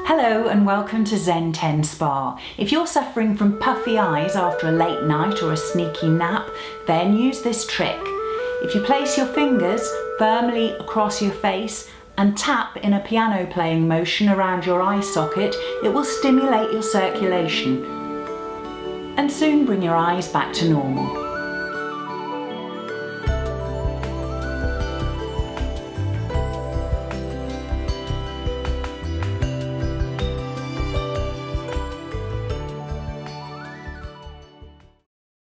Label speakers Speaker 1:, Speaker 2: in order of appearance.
Speaker 1: Hello and welcome to Zen 10 Spa. If you're suffering from puffy eyes after a late night or a sneaky nap, then use this trick. If you place your fingers firmly across your face and tap in a piano playing motion around your eye socket, it will stimulate your circulation and soon bring your eyes back to normal.